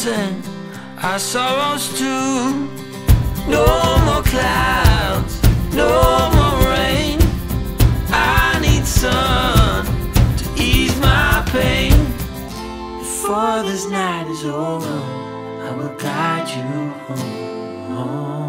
clouds and our sorrows too. No more clouds, no more rain. I need sun to ease my pain. Before this night is over, I will guide you home.